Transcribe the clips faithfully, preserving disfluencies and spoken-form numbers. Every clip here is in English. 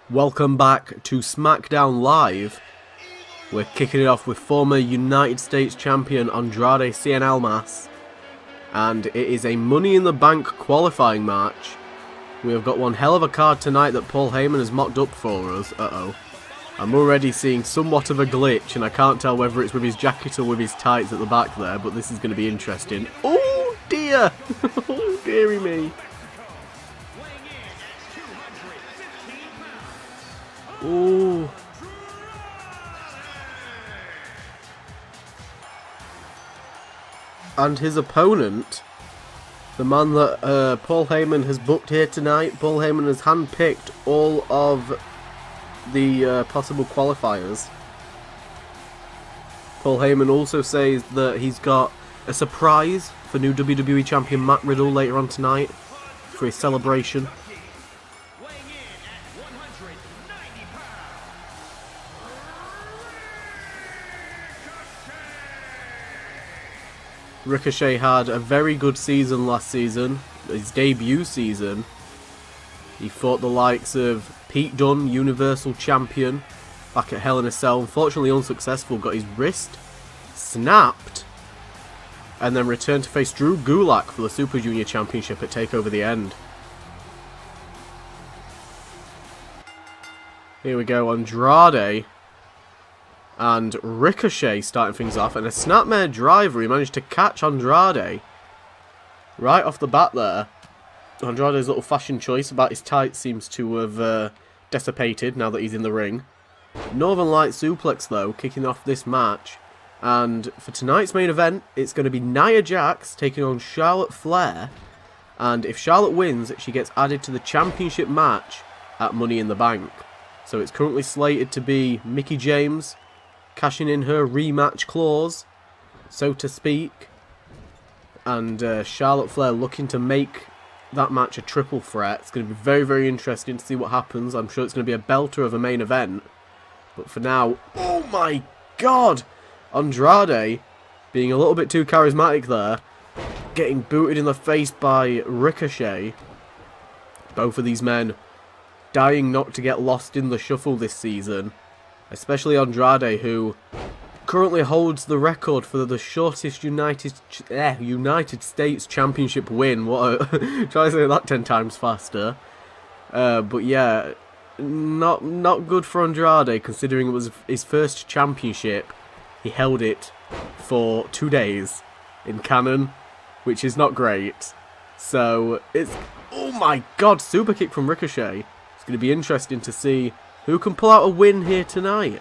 Welcome back to SmackDown Live. We're kicking it off with former United States Champion Andrade Cien Almas. And it is a Money in the Bank qualifying match. We have got one hell of a card tonight that Paul Heyman has mocked up for us. Uh-oh. I'm already seeing somewhat of a glitch, and I can't tell whether it's with his jacket or with his tights at the back there, but this is going to be interesting. Oh dear! Oh dearie me. Ooh. And his opponent, the man that uh, Paul Heyman has booked here tonight, Paul Heyman has handpicked all of the uh, possible qualifiers. Paul Heyman also says that he's got a surprise for new W W E Champion Matt Riddle later on tonight for his celebration. Ricochet had a very good season last season, his debut season. He fought the likes of Pete Dunne, Universal Champion, back at Hell in a Cell. Unfortunately unsuccessful, got his wrist snapped, and then returned to face Drew Gulak for the Super Junior Championship at TakeOver the End. Here we go, Andrade and Ricochet starting things off, and a snapmare driver. He managed to catch Andrade right off the bat there. Andrade's little fashion choice about his tights seems to have uh, dissipated now that he's in the ring. Northern Light suplex though, kicking off this match. And for tonight's main event, it's going to be Nia Jax taking on Charlotte Flair. And if Charlotte wins, she gets added to the championship match at Money in the Bank. So it's currently slated to be Mickie James cashing in her rematch clause, so to speak, and uh, Charlotte Flair looking to make that match a triple threat. It's going to be very, very interesting to see what happens. I'm sure it's going to be a belter of a main event, but for now, oh my god, Andrade being a little bit too charismatic there, getting booted in the face by Ricochet. Both of these men dying not to get lost in the shuffle this season. Especially Andrade, who currently holds the record for the shortest United eh, United States Championship win. What a try to say that ten times faster. Uh, but yeah, not not good for Andrade considering it was his first championship. He held it for two days in canon, which is not great. So it's oh my god, super kick from Ricochet. It's going to be interesting to see who can pull out a win here tonight.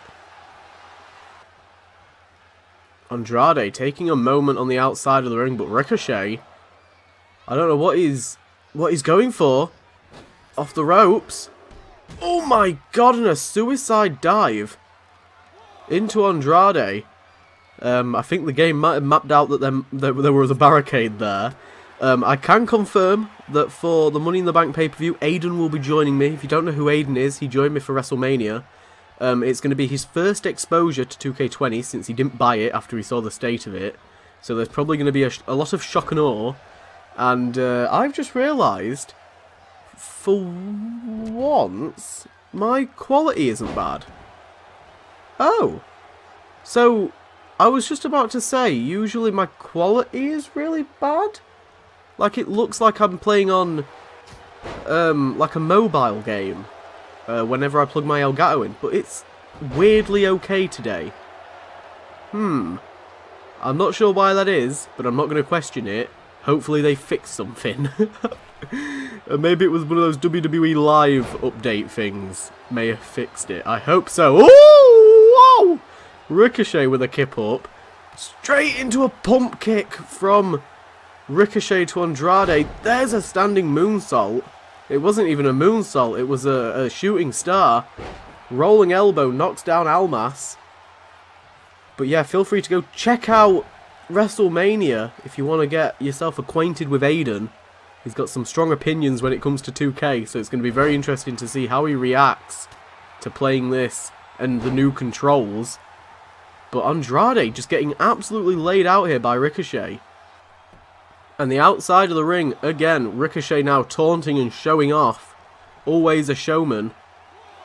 Andrade taking a moment on the outside of the ring, but Ricochet, I don't know what he's what he's going for. Off the ropes. Oh my god, and a suicide dive into Andrade. Um, I think the game might have mapped out that there, there, there was a barricade there. Um, I can confirm that for the Money in the Bank pay-per-view, Aiden will be joining me. If you don't know who Aiden is, he joined me for WrestleMania. Um, it's going to be his first exposure to two K twenty since he didn't buy it after he saw the state of it. So there's probably going to be a, a lot of shock and awe. And uh, I've just realised, for once, my quality isn't bad. Oh. So, I was just about to say, usually my quality is really bad. Like, it looks like I'm playing on, um, like a mobile game, uh, whenever I plug my Elgato in, but it's weirdly okay today. Hmm. I'm not sure why that is, but I'm not going to question it. Hopefully they fix something. Maybe it was one of those W W E Live update things. May have fixed it. I hope so. Oh! Whoa! Ricochet with a kip up. Straight into a pump kick from Ricochet to Andrade. There's a standing moonsault. It wasn't even a moonsault, it was a, a shooting star. Rolling elbow knocks down Almas. But yeah, feel free to go check out WrestleMania if you want to get yourself acquainted with Aiden. He's got some strong opinions when it comes to two K, so it's going to be very interesting to see how he reacts to playing this and the new controls. But Andrade just getting absolutely laid out here by Ricochet. And the outside of the ring, again, Ricochet now taunting and showing off. Always a showman.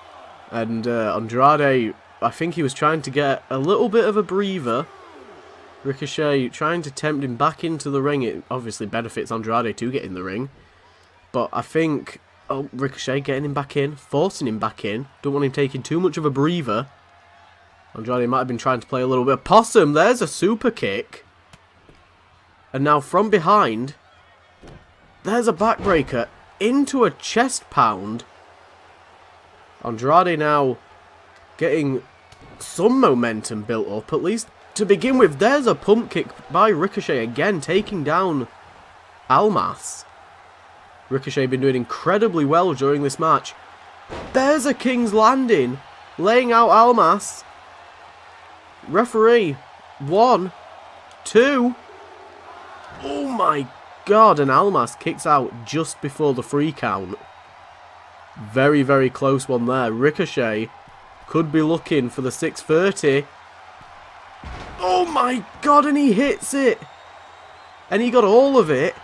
And uh, Andrade, I think he was trying to get a little bit of a breather. Ricochet trying to tempt him back into the ring. It obviously benefits Andrade to get in the ring. But I think oh, Ricochet getting him back in, forcing him back in. Don't want him taking too much of a breather. Andrade might have been trying to play a little bit of possum. There's a super kick. And now from behind, there's a backbreaker into a chest pound. Andrade now getting some momentum built up, at least to begin with. There's a pump kick by Ricochet again, taking down Almas. Ricochet been doing incredibly well during this match. There's a King's Landing, laying out Almas. Referee, one, two. Oh my god, and Almas kicks out just before the free count. Very, very close one there. Ricochet could be looking for the six thirty. Oh my god, and he hits it. And he got all of it.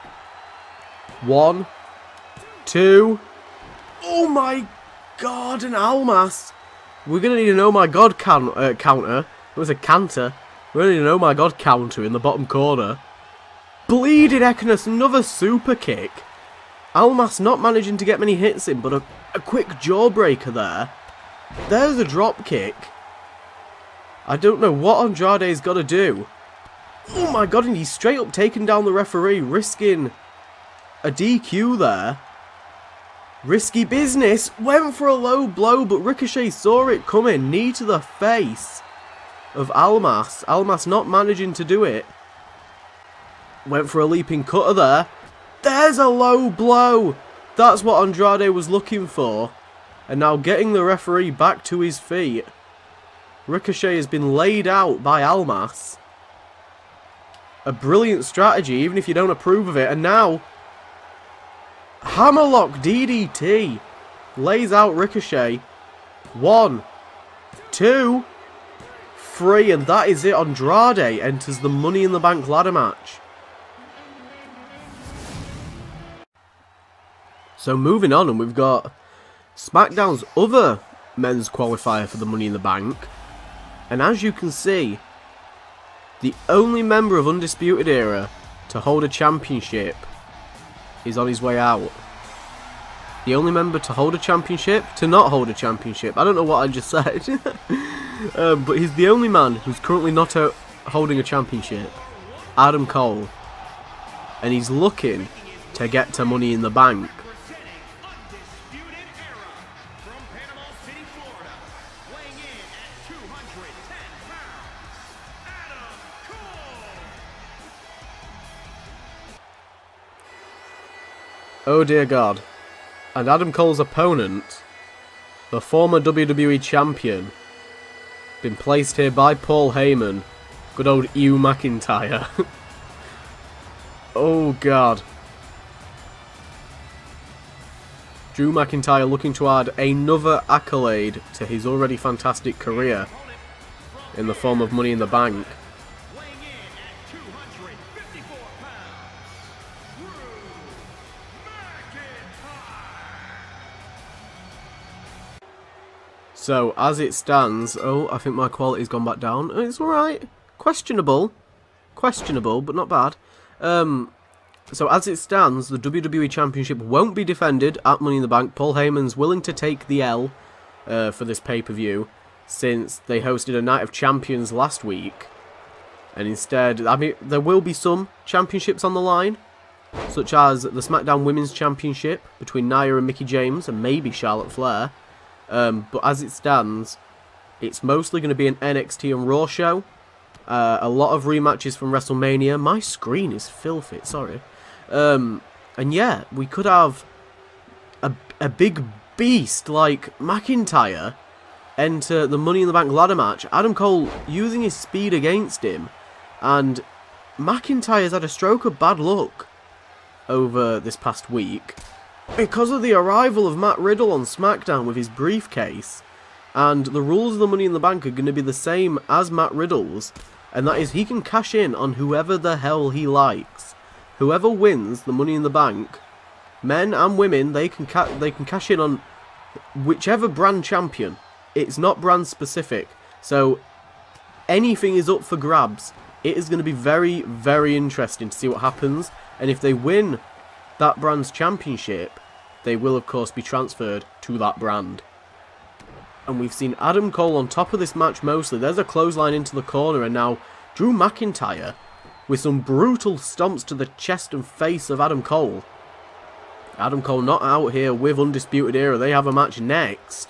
One, two. Oh my god, and Almas. We're going to need an oh my god count, uh, counter. It was a canter. We're going to need an oh my god counter in the bottom corner. Bleeding Equinus, another super kick. Almas not managing to get many hits in, but a, a quick jawbreaker there. There's a drop kick. I don't know what Andrade's got to do. Oh my god, and he's straight up taking down the referee, risking a D Q there. Risky business. Went for a low blow, but Ricochet saw it coming. Knee to the face of Almas. Almas not managing to do it. Went for a leaping cutter there. There's a low blow. That's what Andrade was looking for. And now getting the referee back to his feet. Ricochet has been laid out by Almas. A brilliant strategy, even if you don't approve of it. And now, Hammerlock D D T lays out Ricochet. One, two, three, and that is it. Andrade enters the Money in the Bank ladder match. So moving on, and we've got SmackDown's other men's qualifier for the Money in the Bank. And as you can see, the only member of Undisputed Era to hold a championship is on his way out. The only member to hold a championship to not hold a championship. I don't know what I just said. um, but he's the only man who's currently not uh, holding a championship. Adam Cole. And he's looking to get to Money in the Bank. Oh dear God. And Adam Cole's opponent, the former W W E Champion, been placed here by Paul Heyman. Good old Ew McIntyre. Oh God. Drew McIntyre looking to add another accolade to his already fantastic career in the form of Money in the Bank. So, as it stands... Oh, I think my quality's gone back down. It's alright. Questionable. Questionable, but not bad. Um, so, as it stands, the W W E Championship won't be defended at Money in the Bank. Paul Heyman's willing to take the L uh, for this pay-per-view, since they hosted a Night of Champions last week. And instead, I mean, there will be some championships on the line, such as the SmackDown Women's Championship between Nia and Mickie James, and maybe Charlotte Flair. Um, but as it stands, it's mostly going to be an N X T and Raw show. Uh, a lot of rematches from WrestleMania. My screen is filthy, sorry. Um, and yeah, we could have a, a big beast like McIntyre enter the Money in the Bank ladder match. Adam Cole using his speed against him. And McIntyre's had a stroke of bad luck over this past week, because of the arrival of Matt Riddle on SmackDown with his briefcase. And the rules of the Money in the Bank are going to be the same as Matt Riddle's. And that is, he can cash in on whoever the hell he likes. Whoever wins the Money in the Bank, men and women, they can ca they can cash in on whichever brand champion. It's not brand specific. So anything is up for grabs. It is going to be very, very interesting to see what happens. And if they win that brand's championship, they will of course be transferred to that brand. And we've seen Adam Cole on top of this match mostly. There's a clothesline into the corner, and now Drew McIntyre with some brutal stomps to the chest and face of Adam Cole. Adam Cole not out here with Undisputed Era. They have a match next.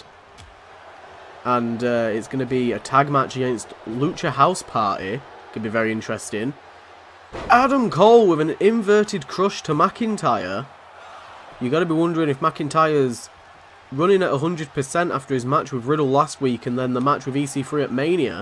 And uh, it's going to be a tag match against Lucha House Party. Could be very interesting. Adam Cole with an inverted crush to McIntyre. You got to be wondering if McIntyre's running at one hundred percent after his match with Riddle last week and then the match with E C three at Mania.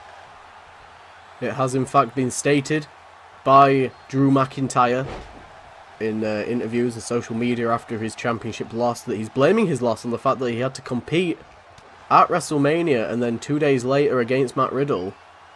It has in fact been stated by Drew McIntyre in uh, interviews and social media after his championship loss that he's blaming his loss on the fact that he had to compete at WrestleMania and then two days later against Matt Riddle.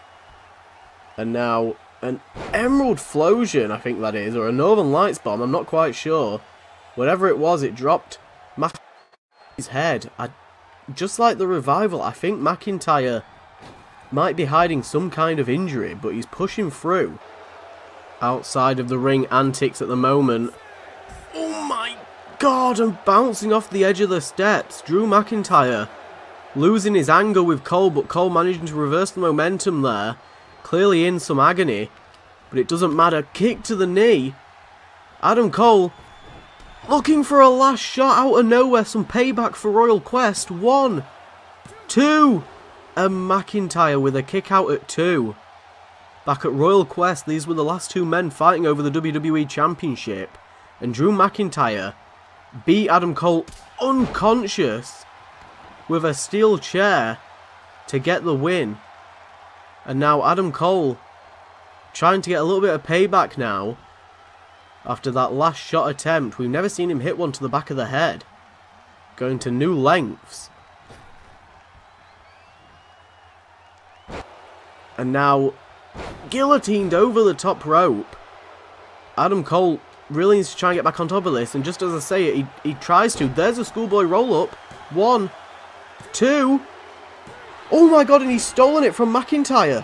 And now an Emerald Flosion, I think that is, or a Northern Lights bomb, I'm not quite sure. Whatever it was, it dropped McIntyre's head. I, just like the Revival, I think McIntyre might be hiding some kind of injury, but he's pushing through. Outside of the ring antics at the moment. Oh my god, and bouncing off the edge of the steps. Drew McIntyre losing his anger with Cole, but Cole managing to reverse the momentum there. Clearly in some agony, but it doesn't matter. Kick to the knee. Adam Cole looking for a last shot out of nowhere. Some payback for Royal Quest. One, two, and McIntyre with a kick out at two. Back at Royal Quest, these were the last two men fighting over the W W E Championship, and Drew McIntyre beat Adam Cole unconscious with a steel chair to get the win. And now Adam Cole trying to get a little bit of payback now after that last shot attempt. We've never seen him hit one to the back of the head. Going to new lengths. And now guillotined over the top rope. Adam Cole really needs to try and get back on top of this. And just as I say it, he, he tries to. There's a schoolboy roll up. One, two. Oh my god, and he's stolen it from McIntyre.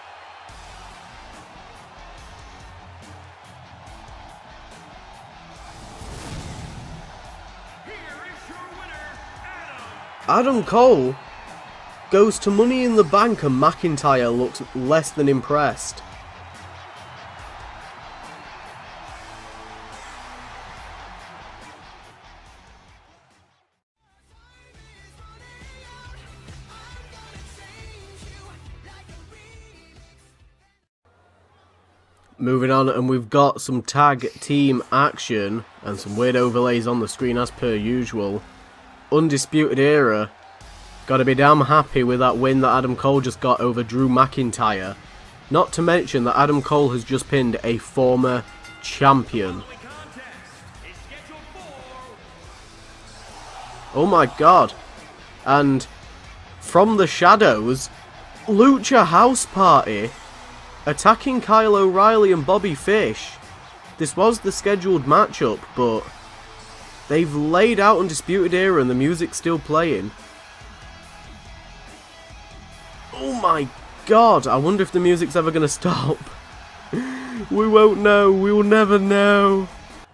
Adam Cole goes to Money in the Bank and McIntyre looks less than impressed. Moving on, and we've got some tag team action and some weird overlays on the screen as per usual. Undisputed Era got to be damn happy with that win that Adam Cole just got over Drew McIntyre. Not to mention that Adam Cole has just pinned a former champion. Oh my god. And from the shadows, Lucha House Party attacking Kyle O'Reilly and Bobby Fish. This was the scheduled matchup, but they've laid out Undisputed Era and the music's still playing. Oh my god, I wonder if the music's ever going to stop. We won't know, we will never know.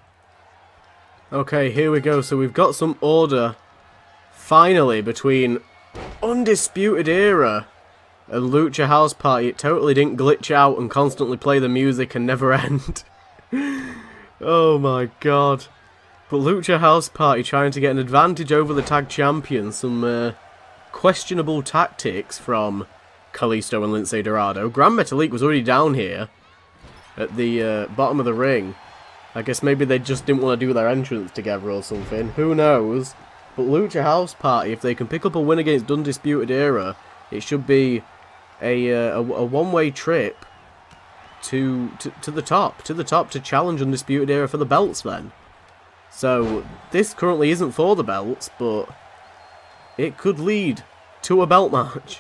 Okay, here we go. So we've got some order, finally, between Undisputed Era and Lucha House Party. It totally didn't glitch out and constantly play the music and never end. Oh my god. But Lucha House Party trying to get an advantage over the tag champions. Some uh, questionable tactics from Kalisto and Lince Dorado. Gran Metalik was already down here at the uh, bottom of the ring. I guess maybe they just didn't want to do their entrance together or something. Who knows? But Lucha House Party, if they can pick up a win against Undisputed Era, it should be a, uh, a, a one-way trip to, to to the top, to the top to challenge Undisputed Era for the belts then. So this currently isn't for the belts, but it could lead to a belt match.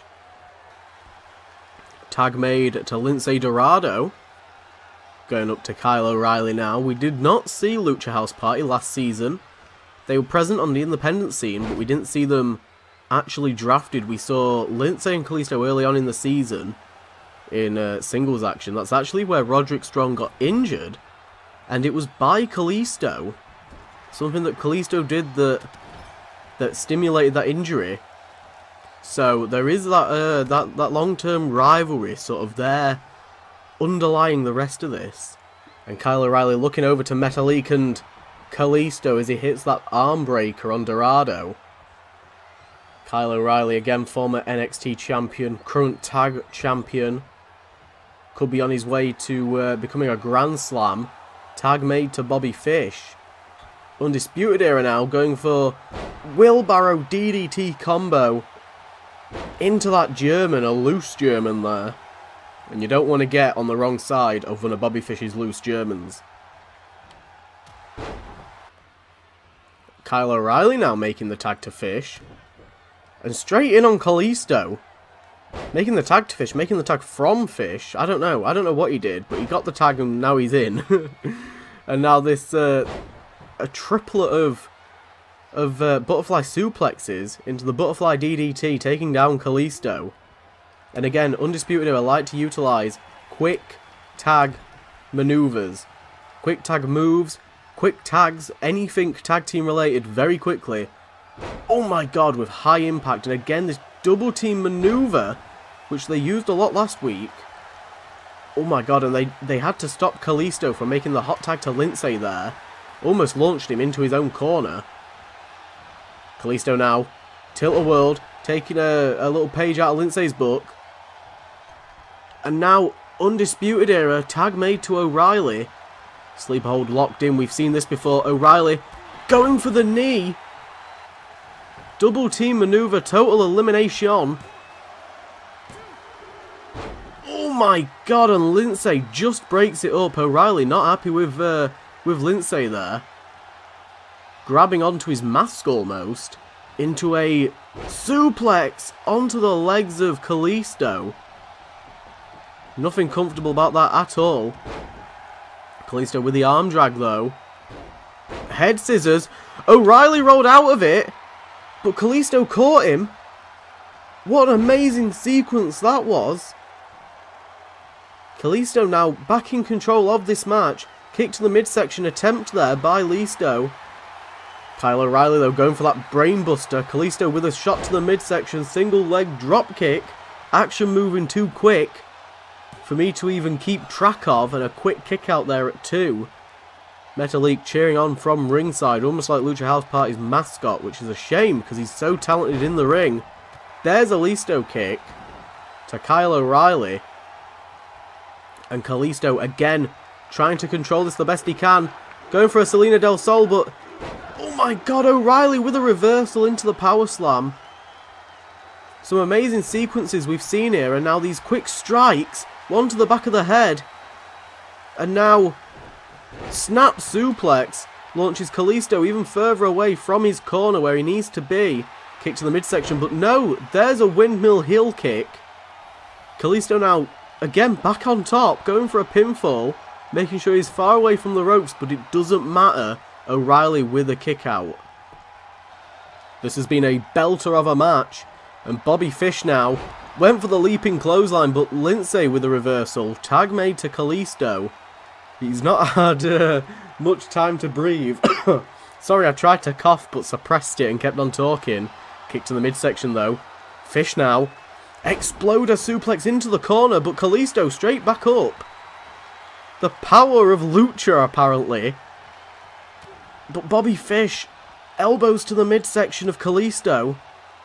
Tag made to Lince Dorado. Going up to Kyle O'Reilly now. We did not see Lucha House Party last season They were present on the independent scene, but we didn't see them actually drafted. We saw Lindsay and Kalisto early on in the season in uh, singles action. That's actually where Roderick Strong got injured, and it was by Kalisto. Something that Kalisto did that that stimulated that injury. So there is that uh, that that long-term rivalry sort of there, underlying the rest of this. And Kyle O'Reilly looking over to Metalik and Kalisto as he hits that arm breaker on Dorado. Kyle O'Reilly, again, former N X T champion, current tag champion. Could be on his way to uh, becoming a Grand Slam. Tag made to Bobby Fish. Undisputed Era now, going for wheelbarrow D D T combo into that German, a loose German there. And you don't want to get on the wrong side of one of Bobby Fish's loose Germans. Kyle O'Reilly now making the tag to Fish. And straight in on Kalisto. Making the tag to Fish, making the tag from Fish. I don't know. I don't know what he did, but he got the tag and now he's in. And now this, uh, a triplet of, of uh, butterfly suplexes into the butterfly D D T, taking down Kalisto. And again, Undisputed Era like to utilise quick tag maneuvers. Quick tag moves, quick tags, anything tag team related very quickly. Oh my god, with high impact. And again, this double team maneuver, which they used a lot last week. Oh my god, and they, they had to stop Kalisto from making the hot tag to Lindsay there. Almost launched him into his own corner. Kalisto now, tilt-a-world, taking a, a little page out of Lindsay's book. And now, Undisputed Era, tag made to O'Reilly. Sleeper hold locked in, we've seen this before. O'Reilly going for the knee. Double team maneuver, total elimination. Oh my god, and Lindsay just breaks it up. O'Reilly not happy with, uh, with Lindsay there. Grabbing onto his mask almost. Into a suplex onto the legs of Kalisto. Nothing comfortable about that at all. Kalisto with the arm drag though. Head scissors. O'Reilly rolled out of it. But Kalisto caught him. What an amazing sequence that was. Kalisto now back in control of this match. Kick to the midsection attempt there by Listo. Kyle O'Reilly though going for that brainbuster. Kalisto with a shot to the midsection. Single leg drop kick. Action moving too quick for me to even keep track of, and a quick kick out there at two. Metalik cheering on from ringside, almost like Lucha House Party's mascot, which is a shame because he's so talented in the ring. There's a Listo kick to Kyle O'Reilly. And Kalisto again trying to control this the best he can. Going for a Selena Del Sol, but oh my god, O'Reilly with a reversal into the power slam. Some amazing sequences we've seen here, and now these quick strikes. One to the back of the head. And now, snap suplex launches Kalisto even further away from his corner where he needs to be. Kick to the midsection, but no, there's a windmill heel kick. Kalisto now, again, back on top, going for a pinfall, making sure he's far away from the ropes, but it doesn't matter. O'Reilly with a kick out. This has been a belter of a match, and Bobby Fish now went for the leaping clothesline, but Lindsay with a reversal. Tag made to Kalisto. He's not had uh, much time to breathe. Sorry, I tried to cough but suppressed it and kept on talking. Kick to the midsection though. Fish now. Exploder suplex into the corner, but Kalisto straight back up. The power of Lucha, apparently. But Bobby Fish, elbows to the midsection of Kalisto.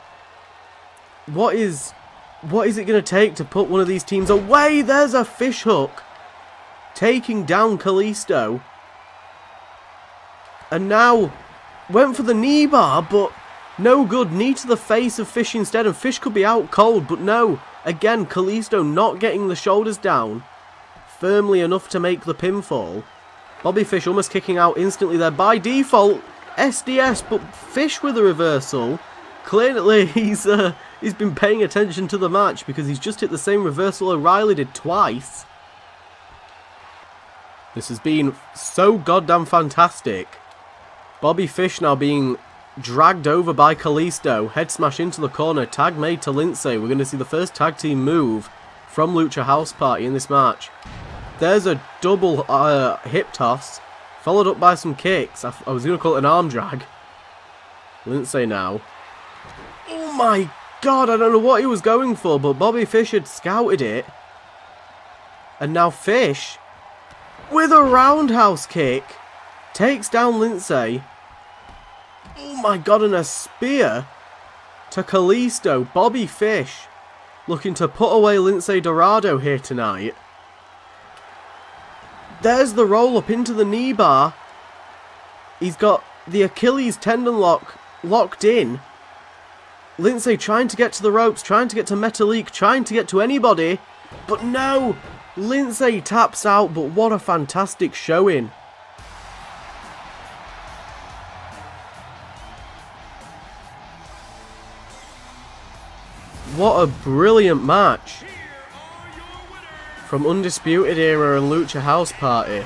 What is... What is it going to take to put one of these teams away? There's a fish hook. Taking down Kalisto. And now went for the knee bar, but no good. Knee to the face of Fish instead, and Fish could be out cold, but no. Again, Kalisto not getting the shoulders down firmly enough to make the pinfall. Bobby Fish almost kicking out instantly there by default. S D S, but Fish with a reversal. Clearly, he's uh, he's been paying attention to the match because he's just hit the same reversal O'Reilly did twice. This has been so goddamn fantastic. Bobby Fish now being dragged over by Kalisto. Head smash into the corner. Tag made to Lindsay. We're going to see the first tag team move from Lucha House Party in this match. There's a double uh, hip toss, followed up by some kicks. I, I was going to call it an arm drag. Lindsay now. Oh my god, I don't know what he was going for, but Bobby Fish had scouted it. And now Fish, with a roundhouse kick, takes down Lindsay. Oh my god, and a spear to Kalisto. Bobby Fish looking to put away Lindsay Dorado here tonight. There's the roll up into the knee bar. He's got the Achilles tendon lock locked in. Lindsay trying to get to the ropes, trying to get to Metalik, trying to get to anybody. But no! Lindsay taps out, but what a fantastic showing. What a brilliant match from Undisputed Era and Lucha House Party.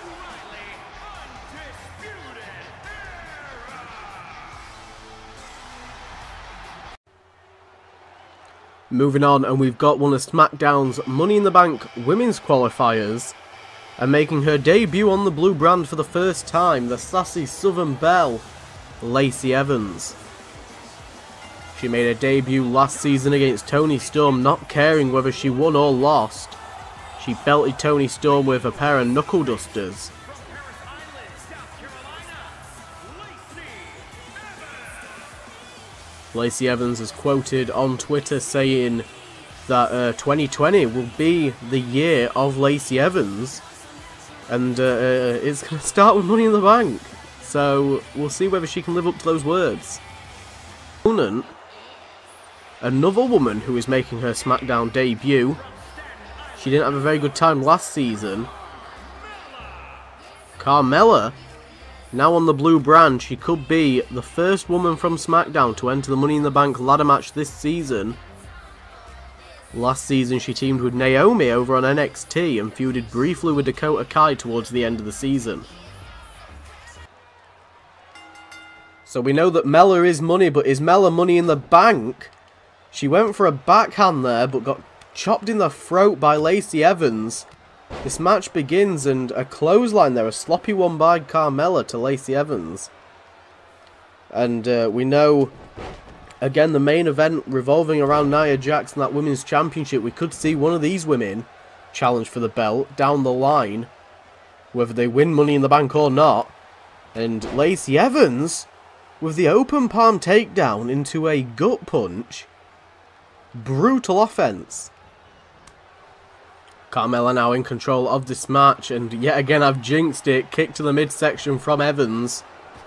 Moving on, and we've got one of SmackDown's Money in the Bank women's qualifiers, and making her debut on the blue brand for the first time, the sassy Southern Belle, Lacey Evans. She made her debut last season against Toni Storm, not caring whether she won or lost. She belted Toni Storm with a pair of knuckle dusters. Lacey Evans is quoted on Twitter saying that uh, twenty twenty will be the year of Lacey Evans, and uh, uh, it's going to start with Money in the Bank. So we'll see whether she can live up to those words. Opponent, another woman who is making her SmackDown debut. She didn't have a very good time last season. Carmella, now on the blue brand. She could be the first woman from SmackDown to enter the Money in the Bank ladder match this season. Last season she teamed with Naomi over on N X T and feuded briefly with Dakota Kai towards the end of the season. So we know that Mella is money, but is Mella Money in the Bank? She went for a backhand there, but got chopped in the throat by Lacey Evans. This match begins, and a clothesline there, a sloppy one by Carmella to Lacey Evans. And uh, we know, again, the main event revolving around Nia Jax and that Women's Championship. We could see one of these women challenge for the belt down the line, whether they win Money in the Bank or not. And Lacey Evans, with the open palm takedown into a gut punch. Brutal offense. Carmella now in control of this match, and yet again I've jinxed it. Kick to the midsection from Evans.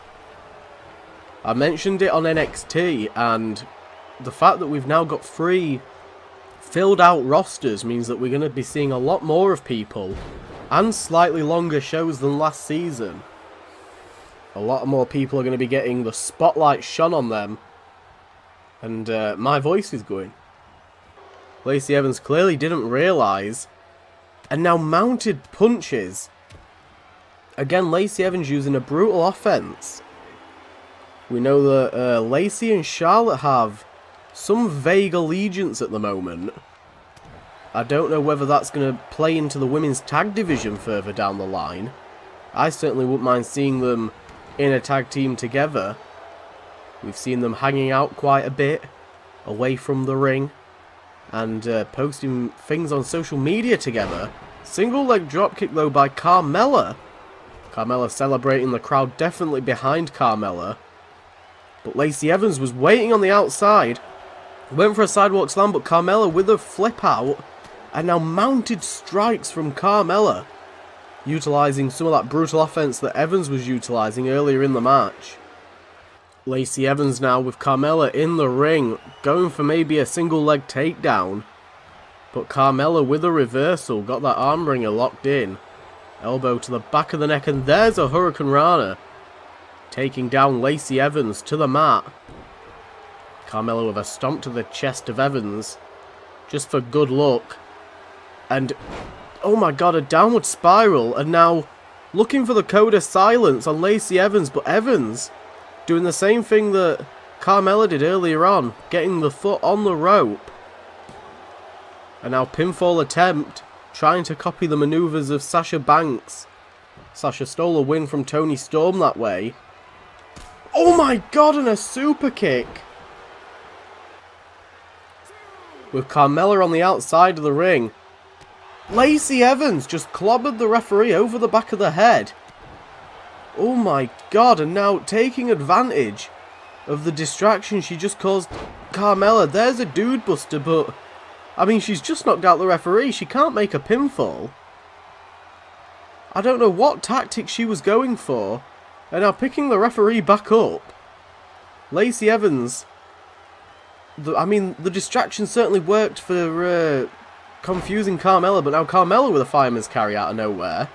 I mentioned it on N X T, and the fact that we've now got three filled out rosters means that we're going to be seeing a lot more of people, and slightly longer shows than last season. A lot more people are going to be getting the spotlight shone on them, and uh, my voice is going. Lacey Evans clearly didn't realise. And now mounted punches. Again, Lacey Evans using a brutal offense. We know that uh, Lacey and Charlotte have some vague allegiance at the moment. I don't know whether that's going to play into the women's tag division further down the line. I certainly wouldn't mind seeing them in a tag team together. We've seen them hanging out quite a bit, away from the ring, and uh, posting things on social media together. Single leg dropkick though by Carmella. Carmella celebrating, the crowd definitely behind Carmella. But Lacey Evans was waiting on the outside. Went for a sidewalk slam, but Carmella with a flip out. And now mounted strikes from Carmella, utilising some of that brutal offense that Evans was utilising earlier in the match. Lacey Evans now with Carmella in the ring, going for maybe a single leg takedown. But Carmella with a reversal, got that arm wringer locked in. Elbow to the back of the neck, and there's a Hurricane Rana. Taking down Lacey Evans to the mat. Carmella with a stomp to the chest of Evans, just for good luck. And, oh my god, a downward spiral, and now looking for the code of silence on Lacey Evans, but Evans doing the same thing that Carmella did earlier on, getting the foot on the rope. And now pinfall attempt, trying to copy the maneuvers of Sasha Banks. Sasha stole a win from Toni Storm that way. Oh my god, and a super kick! With Carmella on the outside of the ring. Lacey Evans just clobbered the referee over the back of the head. Oh my god, and now taking advantage of the distraction she just caused Carmella. There's a dude buster, but I mean, she's just knocked out the referee. She can't make a pinfall. I don't know what tactic she was going for. And now picking the referee back up. Lacey Evans. The, I mean, the distraction certainly worked for uh, confusing Carmella, but now Carmella with a fireman's carry out of nowhere.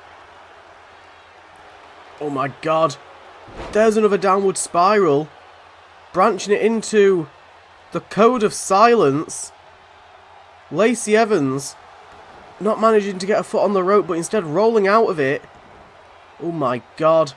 Oh my god. There's another downward spiral. Branching it into the code of silence. Lacey Evans not managing to get a foot on the rope, but instead rolling out of it. Oh my god.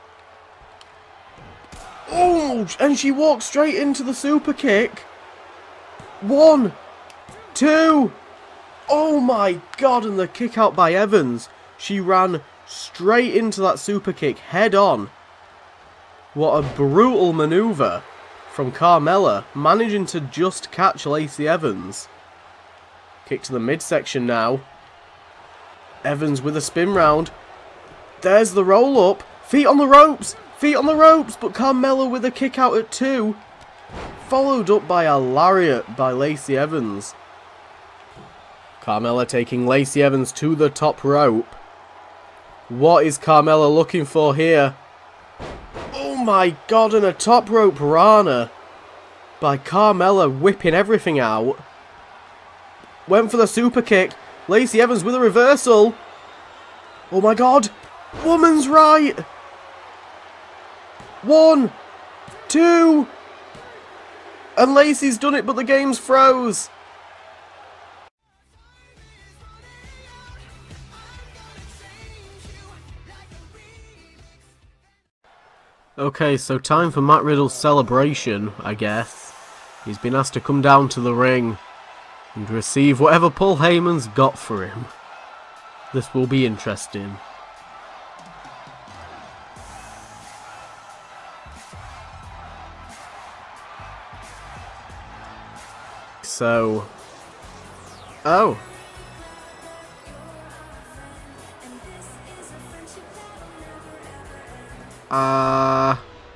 Oh, and she walked straight into the super kick. One, two. Oh my god, and the kick out by Evans. She ran straight into that super kick head on. What a brutal maneuver from Carmella, managing to just catch Lacey Evans. Kick to the midsection now. Evans with a spin round. There's the roll up. Feet on the ropes. Feet on the ropes. But Carmella with a kick out at two. Followed up by a lariat by Lacey Evans. Carmella taking Lacey Evans to the top rope. What is Carmella looking for here? Oh my god, and a top rope Rana by Carmella, whipping everything out. Went for the super kick. Lacey Evans with a reversal. Oh my god. Woman's right. One. Two. And Lacey's done it, but the game's froze. Okay, so time for Matt Riddle's celebration, I guess. He's been asked to come down to the ring and receive whatever Paul Heyman's got for him. This will be interesting. So... Oh. Uh...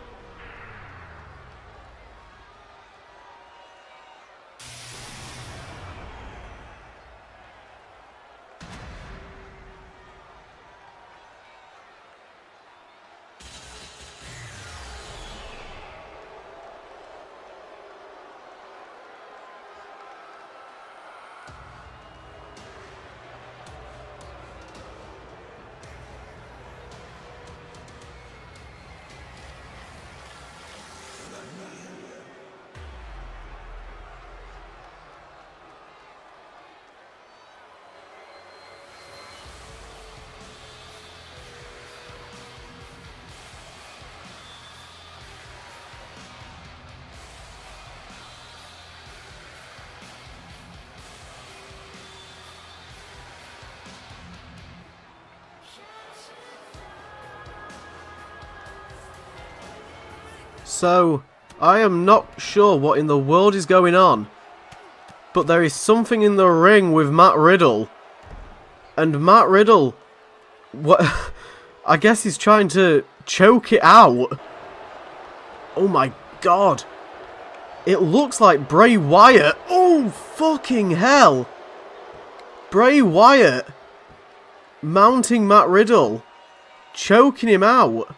So, I am not sure what in the world is going on, but there is something in the ring with Matt Riddle, and Matt Riddle, what? I guess he's trying to choke it out. Oh my god. It looks like Bray Wyatt. Oh, fucking hell. Bray Wyatt mounting Matt Riddle, choking him out.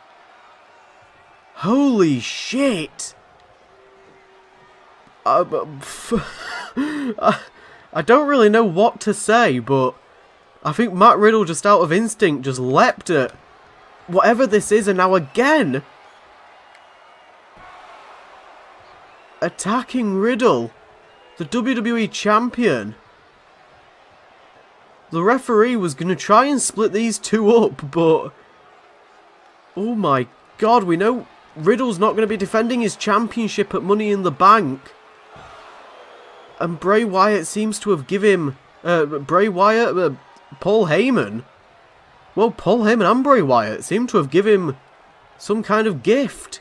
Holy shit! Uh, I don't really know what to say, but I think Matt Riddle, just out of instinct, just leapt at whatever this is, and now again attacking Riddle, the W W E champion. The referee was going to try and split these two up, but Oh my god, we know Riddle's not going to be defending his championship at Money in the Bank. And Bray Wyatt seems to have given him... Uh, Bray Wyatt... Uh, Paul Heyman... Well, Paul Heyman and Bray Wyatt seem to have given him some kind of gift.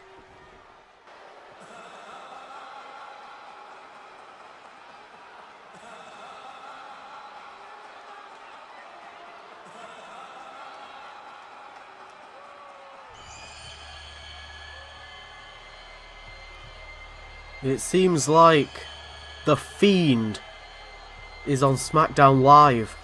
It seems like The Fiend is on SmackDown Live.